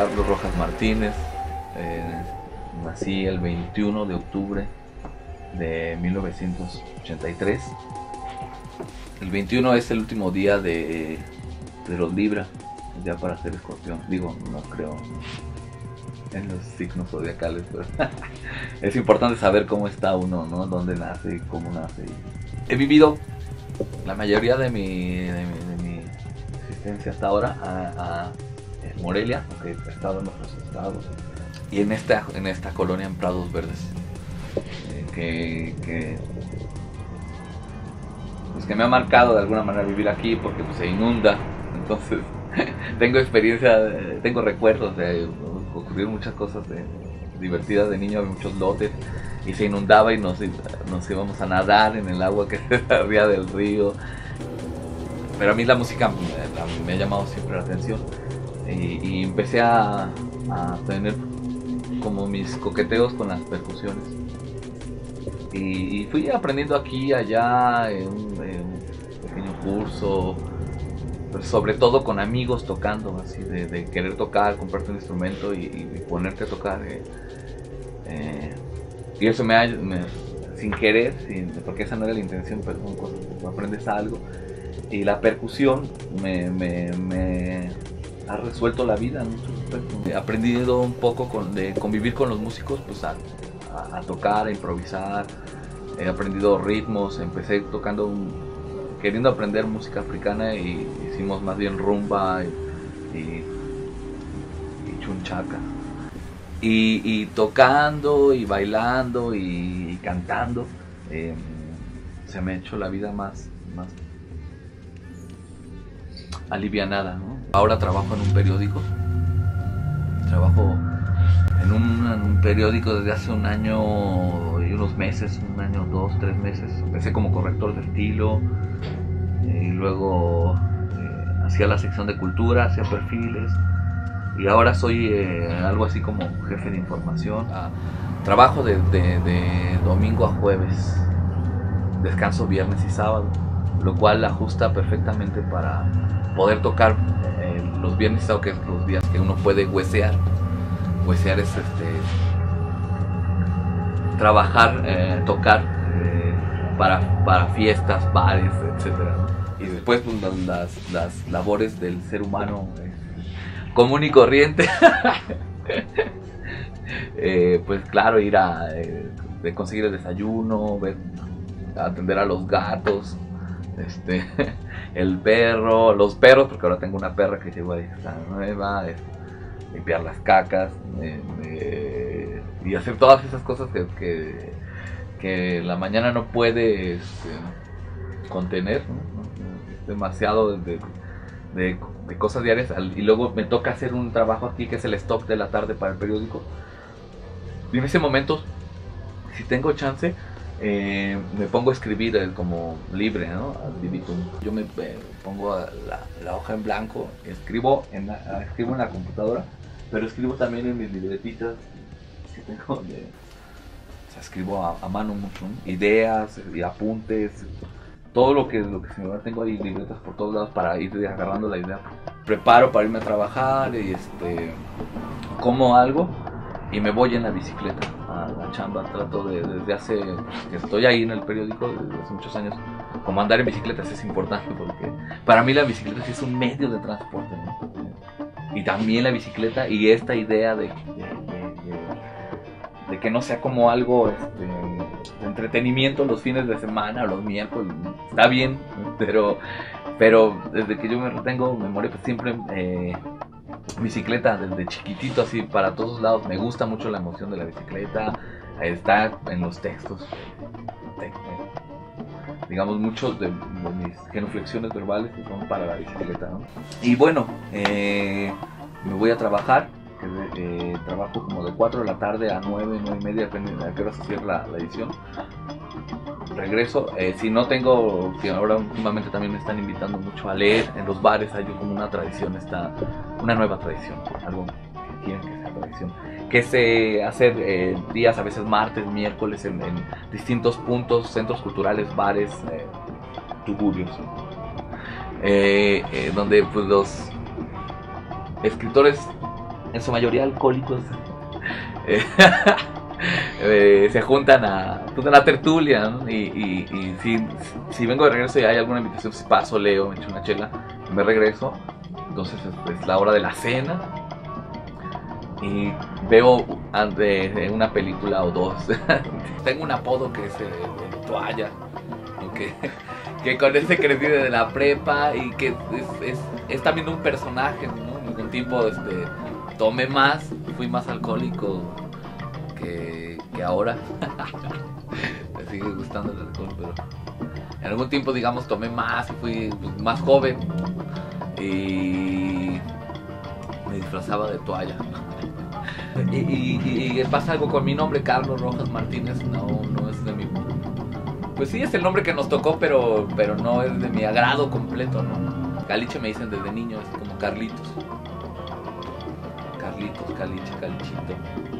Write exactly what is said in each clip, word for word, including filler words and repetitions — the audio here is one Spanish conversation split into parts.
Carlos Rojas Martínez. Eh, nací el veintiuno de octubre de mil novecientos ochenta y tres. El veintiuno es el último día de, de los Libra, ya para ser escorpión. Digo, no creo en los signos zodiacales, pero es importante saber cómo está uno, ¿no? Dónde nace, cómo nace. He vivido la mayoría de mi, de mi, de mi existencia hasta ahora a, a en Morelia, aunque he estado en otros estados, y en esta, en esta colonia en Prados Verdes, eh, que, que, pues que me ha marcado de alguna manera vivir aquí, porque pues, se inunda. Entonces tengo experiencia, tengo recuerdos de ocurrir muchas cosas de, divertidas de niño, muchos lotes, y se inundaba y nos, nos íbamos a nadar en el agua que se salía del río. Pero a mí la música me, me ha llamado siempre la atención, y, y empecé a, a tener como mis coqueteos con las percusiones, y, y fui aprendiendo aquí y allá en un, en un pequeño curso, pero sobre todo con amigos tocando, así de, de querer tocar, comprarte un instrumento y, y ponerte a tocar, eh, eh, y eso me ha, me, sin querer, sin, porque esa no era la intención, pero son cosas que tú aprendes algo, y la percusión me, me, me ha resuelto la vida en muchos aspectos. He aprendido un poco con, de convivir con los músicos, pues a, a, a tocar, a improvisar. He aprendido ritmos, empecé tocando un, queriendo aprender música africana, y hicimos más bien rumba y, y, y chunchaca. Y, y tocando y bailando y, y cantando, eh, se me ha hecho la vida más, más alivianada, ¿no? Ahora trabajo en un periódico, trabajo en un, en un periódico desde hace un año y unos meses, un año, dos, tres meses. Empecé como corrector de estilo, y luego eh, hacía la sección de cultura, hacía perfiles, y ahora soy eh, algo así como jefe de información. Ah, trabajo de, de, de domingo a jueves, descanso viernes y sábado, lo cual ajusta perfectamente para poder tocar eh, los viernes y sábado, que es los días que uno puede huesear. Huesear es este, trabajar, eh, tocar eh, para, para fiestas, bares, etcétera, ¿no? Y después pues, las, las labores del ser humano eh, común y corriente. eh, pues claro, ir a eh, de conseguir el desayuno, ver, atender a los gatos, este, el perro, los perros, porque ahora tengo una perra que llegó ahí, está nueva, es, limpiar las cacas, eh, eh, y hacer todas esas cosas que, que, que la mañana no puede este, contener, ¿no? Demasiado de, de, de cosas diarias, y luego me toca hacer un trabajo aquí que es el stock de la tarde para el periódico, y en ese momento, si tengo chance, Eh, me pongo a escribir eh, como libre, ¿no? Yo me eh, pongo la, la hoja en blanco, escribo en, la, escribo en la computadora, pero escribo también en mis libretitas que tengo de, o sea, escribo a, a mano mucho, ¿no? Ideas y apuntes, todo lo que, lo que se me va. Tengo ahí libretas por todos lados para ir agarrando la idea. Preparo para irme a trabajar, y este, como algo y me voy en la bicicleta a la chamba. Trato de, desde hace que estoy ahí en el periódico, desde hace muchos años, como andar en bicicletas es importante, porque para mí la bicicleta sí es un medio de transporte, ¿no? Y también la bicicleta y esta idea de, de, de, de, de que no sea como algo este, de entretenimiento los fines de semana o los miércoles, está bien, pero, pero desde que yo me retengo memoria, pues siempre eh, bicicleta desde chiquitito, así para todos lados. Me gusta mucho la emoción de la bicicleta, está en los textos, digamos, muchos de, de mis genuflexiones verbales que son para la bicicleta, ¿no? Y bueno, eh, me voy a trabajar, eh, trabajo como de cuatro de la tarde a nueve, nueve y media, depende de a qué hora se cierra la, la edición. Regreso, eh, si no tengo, que ahora últimamente también me están invitando mucho a leer en los bares, hay como una tradición, está una nueva tradición, algo que quieren que sea tradición, que se hace eh, días, a veces martes, miércoles, en, en distintos puntos, centros culturales, bares, eh, tugurios, eh, eh, donde pues los escritores en su mayoría alcohólicos, eh, eh, se juntan a pues, la tertulia, ¿no? y, y, y si, si vengo de regreso y hay alguna invitación, pues paso, leo, me echo una chela, me regreso. Entonces es, es la hora de la cena y veo de, de una película o dos. Tengo un apodo que es el, el toalla, que, que con ese crecí desde la prepa y que es, es, es también un personaje, ¿no? Un tiempo este, tomé más, fui más alcohólico que, que ahora. Me sigue gustando el alcohol, pero en algún tiempo, digamos, tomé más y fui pues, más joven y me disfrazaba de toalla. Y, y, y pasa algo con mi nombre, Carlos Rojas Martínez, no, no es de mi... Pues sí, es el nombre que nos tocó, pero, pero no es de mi agrado completo, ¿no? Caliche me dicen desde niño, es como Carlitos. Carlitos, Caliche, Calichito.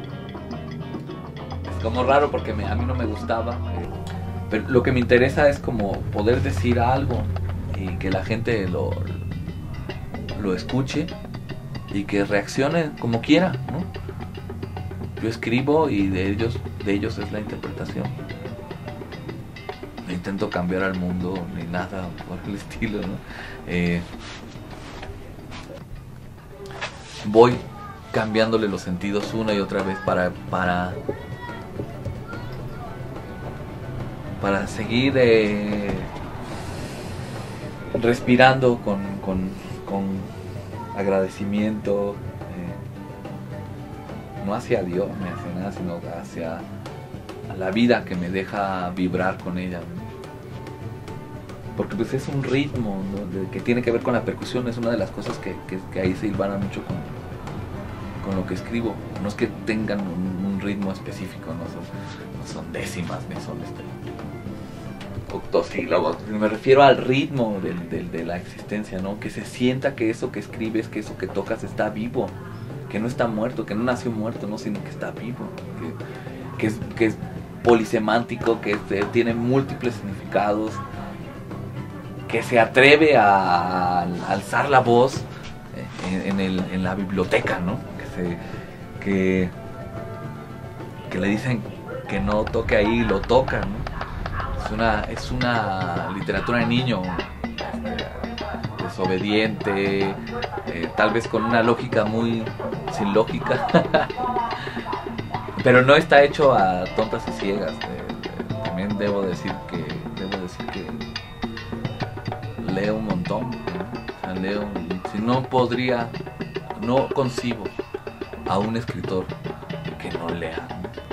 Es como raro porque me, a mí no me gustaba. Eh, pero lo que me interesa es como poder decir algo y que la gente lo, lo escuche y que reaccione como quiera, ¿no? Yo escribo y de ellos, de ellos es la interpretación. No intento cambiar al mundo ni nada por el estilo, ¿no? Eh, voy cambiándole los sentidos una y otra vez para para para seguir eh, respirando con, con, con agradecimiento, eh, no hacia Dios ni hacia nada, sino hacia la vida que me deja vibrar con ella, ¿no? Porque pues es un ritmo, ¿no? Que tiene que ver con la percusión, es una de las cosas que, que, que ahí se hilvana mucho con, con lo que escribo. No es que tengan un, un ritmo específico, no son, no son décimas ni son este, octosílabos, me refiero al ritmo del, del, de la existencia, ¿no? Que se sienta que eso que escribes, que eso que tocas está vivo, que no está muerto, que no nació muerto, no, sino que está vivo, que, que, es, que es polisemántico, que este, tiene múltiples significados, que se atreve a, a alzar la voz en, en, el, en la biblioteca, ¿no? Que, se, que, que le dicen que no toque ahí y lo toca, ¿no? Es una, es una literatura de niño, este, desobediente, eh, tal vez con una lógica muy sin lógica, pero no está hecho a tontas y ciegas. Eh, eh, también debo decir que debo decir que leo un montón, ¿no? O sea, leo, si no podría, no concibo a un escritor que no lea.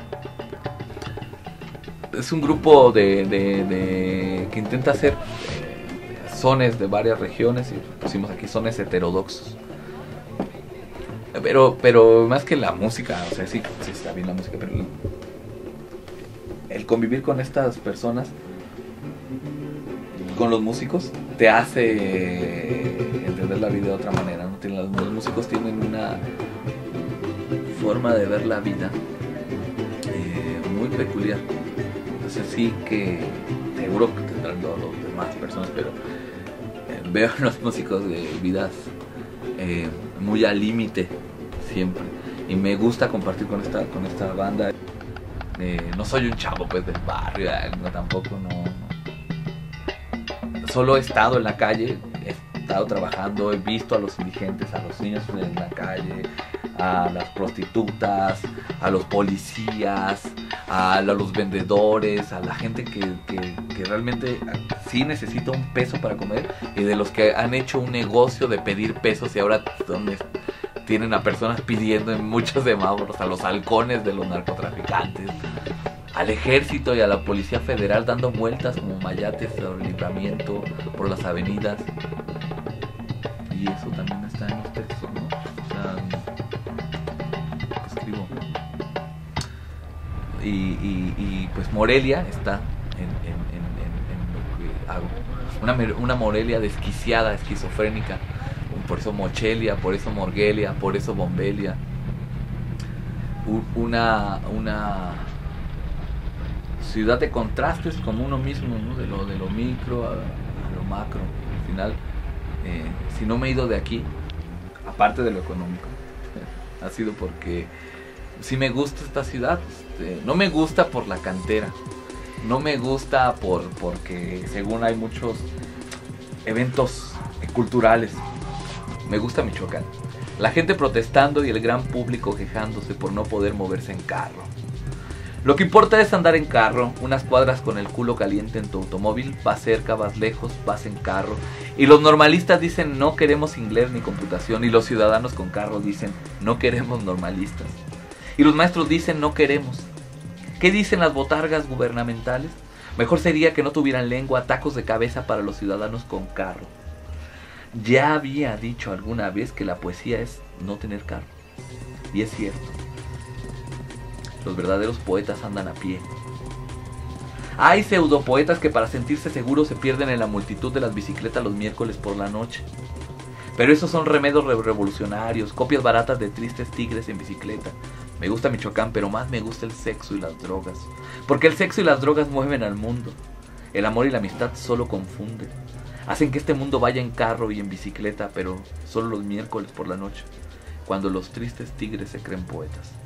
Es un grupo de, de, de que intenta hacer eh, sones de varias regiones, y pusimos aquí sones heterodoxos. Pero, pero más que la música, o sea, sí, sí está bien la música, pero el, el convivir con estas personas, con los músicos, te hace entender la vida de otra manera, ¿no? Los, los músicos tienen una forma de ver la vida eh, muy peculiar. Entonces sí que seguro que tendrán los, los demás personas, pero eh, veo a los músicos de vidas eh, muy al límite siempre, y me gusta compartir con esta con esta banda. Eh, no soy un chavo pues del barrio, no, tampoco, no, no. Solo he estado en la calle, he estado trabajando, he visto a los indigentes, a los niños en la calle, a las prostitutas, a los policías, a los vendedores, a la gente que, que, que realmente sí necesita un peso para comer, y de los que han hecho un negocio de pedir pesos y ahora donde tienen a personas pidiendo en muchos semáforos, a los halcones de los narcotraficantes, al ejército y a la policía federal dando vueltas como mayates sobre el Libramiento por las avenidas. Y eso también está en los textos, ¿no? O sea, escribo. Y, y, y pues Morelia está en, en, en, en, en lo que hago. Una, una Morelia desquiciada, esquizofrénica. Por eso Mochelia, por eso Morgelia, por eso Bombelia. Una, una ciudad de contrastes con uno mismo, ¿no? De lo, de lo micro a, a lo macro. Al final, eh, si no me he ido de aquí, aparte de lo económico, ha sido porque sí me gusta esta ciudad. Este, no me gusta por la cantera, no me gusta por porque según hay muchos eventos culturales. Me gusta Michoacán, la gente protestando y el gran público quejándose por no poder moverse en carro. Lo que importa es andar en carro, unas cuadras con el culo caliente en tu automóvil, vas cerca, vas lejos, vas en carro. Y los normalistas dicen no queremos inglés ni computación, y los ciudadanos con carro dicen no queremos normalistas. Y los maestros dicen no queremos. ¿Qué dicen las botargas gubernamentales? Mejor sería que no tuvieran lengua, tacos de cabeza para los ciudadanos con carro. Ya había dicho alguna vez que la poesía es no tener carro. Y es cierto. Los verdaderos poetas andan a pie. Hay pseudopoetas que para sentirse seguros se pierden en la multitud de las bicicletas los miércoles por la noche. Pero esos son remedios revolucionarios, copias baratas de tristes tigres en bicicleta. Me gusta Michoacán, pero más me gusta el sexo y las drogas. Porque el sexo y las drogas mueven al mundo. El amor y la amistad solo confunden. Hacen que este mundo vaya en carro y en bicicleta, pero solo los miércoles por la noche, cuando los tristes tigres se creen poetas.